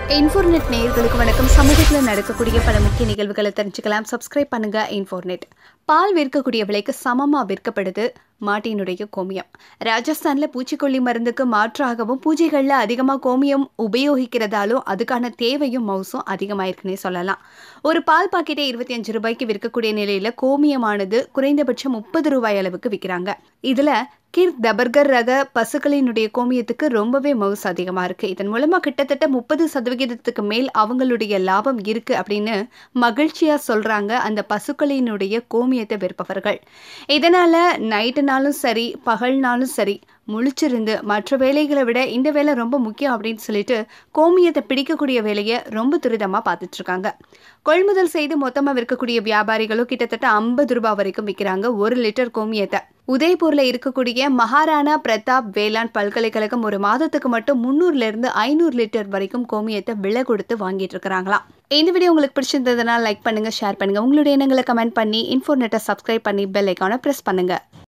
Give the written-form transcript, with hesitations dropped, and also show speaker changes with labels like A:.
A: இன்ஃபோர்நெட் நேயர்களுக்கு வணக்கம். சமூகத்தில் நடக்கக்கூடிய பல முக்கிய நிகழ்வுகளை தெரிஞ்சுக்கலாம். சப்ஸ்கிரைப் பண்ணுங்க இன்ஃபோர்நெட். பால் விற்கக்கூடிய விலைக்கு சமமா விற்கப்படுது மாட்டினுடைய கோமியம். ராஜஸ்தான்ல பூச்சிக்கொல்லி மருந்துக்கு மாற்றாகவும் பூஜைகள்ல அதிகமா கோமியம் உபயோகிக்கிறதாலும் அதுக்கான தேவையும் மவுசும் அதிகமாயிருக்குன்னே சொல்லலாம். ஒரு பால் பாக்கெட்டை 25 ரூபாய்க்கு விற்கக்கூடிய நிலையில கோமியமானது குறைந்தபட்சம் 30 ரூபாய் அளவுக்கு விற்கிறாங்க. இதுல கிர் தபர்கர் ரக பசுக்களினுடைய கோமியத்துக்கு ரொம்பவே மவுசு அதிகமா இருக்கு. இதன் மூலமா கிட்டத்தட்ட 30% மேல் அவங்களுடைய லாபம் இருக்கு அப்படின்னு மகிழ்ச்சியா சொல்றாங்க அந்த பசுக்களினுடைய கோமியத்தை விற்பவர்கள். இதனால நைட்டுனாலும் சரி பகல்னாலும் சரி முழிச்சிருந்து மற்ற வேலைகளை விட இந்த வேலை ரொம்ப முக்கியம் அப்படின்னு சொல்லிட்டு கோமியத்தை பிடிக்கக்கூடிய வேலையை ரொம்ப துரிதமா பார்த்துட்டு இருக்காங்க. கொள்முதல் செய்து மொத்தமா விற்கக்கூடிய வியாபாரிகளும் கிட்டத்தட்ட 50 ரூபாய் வரைக்கும் விற்கிறாங்க 1 லிட்டர் கோமியத்தை. உதய்பூர்ல இருக்கக்கூடிய மகாராணா பிரதாப் வேளாண் பல்கலைக்கழகம் ஒரு மாதத்துக்கு மட்டும் 300 இருந்து 500 லிட்டர் வரைக்கும் கோமியத்தை விலை கொடுத்து வாங்கிட்டு இருக்கிறாங்களாம். இந்த வீடியோ உங்களுக்கு பிடிச்சிருந்ததுன்னா லைக் பண்ணுங்க, ஷேர் பண்ணுங்க, உங்களுடைய எண்ணங்களை கமெண்ட் பண்ணி இன்ஃபோர்நெட்டை சப்ஸ்கிரைப் பண்ணி பெல் ஐக்கானை பிரஸ் பண்ணுங்க.